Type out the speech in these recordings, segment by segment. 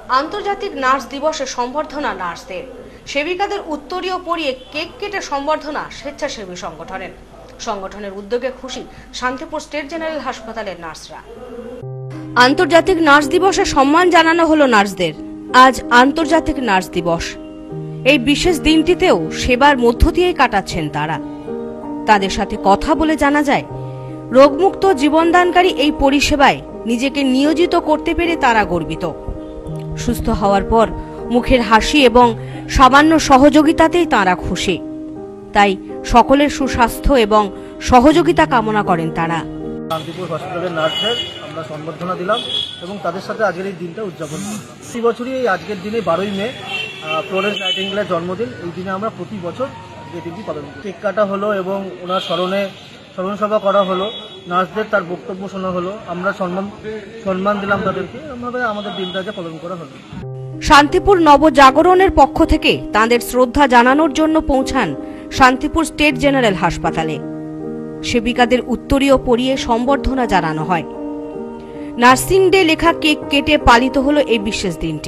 আন্তর্জাতিক নার্স দিবসে সম্বর্ধনা নার্সদের, সেবিকাদের উত্তরীয় পরিয়ে কেক কেটে সম্বর্ধনা স্বেচ্ছাসেবী সংগঠনের উদ্যোগে খুশি শান্তিপুর স্টেট জেনারেল হাসপাতালের নার্সরা। আন্তর্জাতিক নার্স দিবসে সম্মান জানানো হলো নার্সদের। আজ আন্তর্জাতিক নার্স দিবস। এই বিশেষ দিনটিতেও সেবার মধ্য দিয়েই কাটাচ্ছেন তারা। তাদের সাথে কথা বলে জানা যায়, রোগমুক্ত জীবনদানকারী এই পরিষেবায় নিজেকে নিয়োজিত করতে পেরে তারা গর্বিত। সুস্থ হওয়ার পর মুখের হাসি এবং সামান্য সহযোগিতাতেই তারা খুশি। তাই সকলের সুস্বাস্থ্য এবং সহযোগিতা কামনা করেন তারা। শান্তিপুর হসপিটালের নার্সদের আমরা সম্বর্ধনা দিলাম এবং তাদের সাথে আজকের এই দিনটা উদযাপন করি। প্রতি বছরই এই আজকের দিনে 12ই মে ফ্লোরেন্স নাইটিঙ্গেলের জন্মদিন। এই দিনে আমরা প্রতি বছর এই দিনটি পালন করি। কেক কাটা হলো এবং ওনার স্মরণ সভা করা হলো, নার্সদের তার বক্তব্য শোনা হলো, আমরা সম্মান দিলাম তাদেরকে। এভাবে আমাদের দিনটাকে পালন করা হলো। শান্তিপুর নবজাগরণের পক্ষ থেকে তাদের শ্রদ্ধা জানানোর জন্য পৌঁছান শান্তিপুর স্টেট জেনারেল হাসপাতালে। সেবিকাদের উত্তরীয় পরিয়ে সম্বর্ধনা জানানো হয়। নার্সিং ডে লেখা কেক কেটে পালিত হলো এই বিশেষ দিনটি।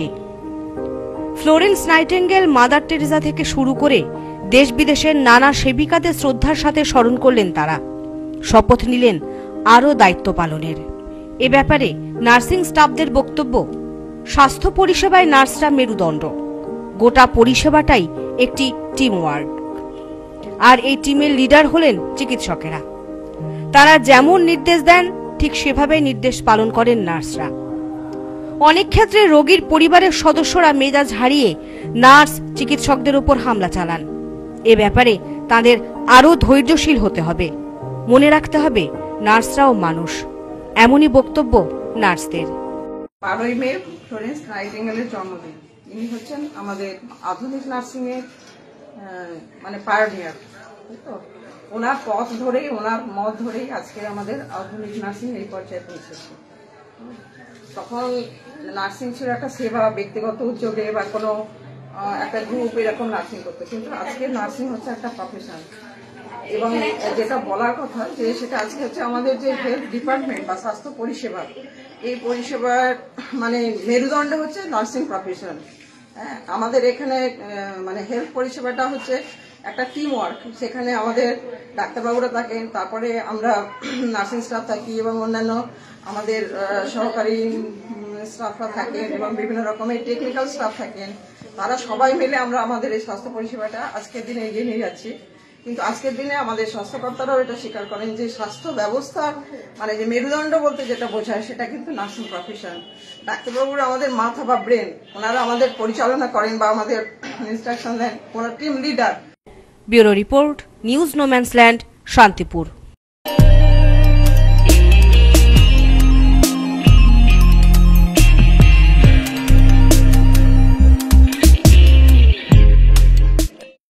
ফ্লোরেন্স নাইটিঙ্গেল, মাদার টেরেসা থেকে শুরু করে দেশ বিদেশের নানা সেবিকাদের শ্রদ্ধার সাথে স্মরণ করলেন তারা। শপথ নিলেন আরও দায়িত্ব পালনের। এ ব্যাপারে নার্সিং স্টাফদের বক্তব্য, স্বাস্থ্য পরিষেবায় নার্সরা মেরুদণ্ড। গোটা পরিষেবাটাই একটি টিম ওয়ার্ক, আর এই টিমের লিডার হলেন চিকিৎসকেরা। তারা যেমন নির্দেশ দেন ঠিক সেভাবেই নির্দেশ পালন করেন নার্সরা। অনেক ক্ষেত্রে রোগীর পরিবারের সদস্যরা মেজাজ হারিয়ে নার্স চিকিৎসকদের উপর হামলা চালান। এ ব্যাপারে তাদের আরও ধৈর্যশীল হতে হবে। মনে রাখতে হবে নার্সরাও মানুষ। এমনই বক্তব্য নার্সদের। 12ই মে ফ্লোরেন্স নাইটিঙ্গেলের জন্মদিন। ইনি হচ্ছেন আমাদের আধুনিক নার্সিং এর পায়োনিয়ার। তো ওনার পথ ধরেই, ওনার মত ধরেই আজকে আমাদের আধুনিক নার্সিং এই পর্যায়ে পৌঁছেছে। তখন নার্সিং ছিল একটা সেবা, ব্যক্তিগত উদ্যোগে বা কোনো একটা গ্রুপ এরকম নার্সিং করতো, কিন্তু আজকে নার্সিং হচ্ছে একটা প্রফেশন। এবং যেটা বলার কথা যে সেটা আজকে হচ্ছে আমাদের যে হেলথ ডিপার্টমেন্ট বা স্বাস্থ্য পরিষেবা, এই পরিষেবার মেরুদণ্ড হচ্ছে নার্সিং প্রফেশন। হ্যাঁ, আমাদের এখানে হেলথ পরিষেবাটা হচ্ছে একটা টিম ওয়ার্ক। সেখানে আমাদের ডাক্তারবাবুরা থাকেন, তারপরে আমরা নার্সিং স্টাফ থাকি এবং অন্যান্য আমাদের সহকারী স্টাফরা থাকেন এবং বিভিন্ন রকমের টেকনিক্যাল স্টাফ থাকেন। তারা সবাই মিলে আমরা আমাদের এই স্বাস্থ্য পরিষেবাটা আজকের দিনে এগিয়ে নিয়ে যাচ্ছি। কিন্তু আজকের দিনে আমাদের স্বাস্থ্যকর্তারাও এটা স্বীকার করেন যে স্বাস্থ্য ব্যবস্থার যে মেরুদণ্ড বলতে যেটা বোঝায় সেটা কিন্তু নার্সিং প্রফেশন। ডাক্তারবাবুরা আমাদের মাথা বা ব্রেন, ওনারা আমাদের পরিচালনা করেন বা আমাদের ইনস্ট্রাকশন দেন, ওনারা team leader. Bureau report, news no man's land, Shantipur.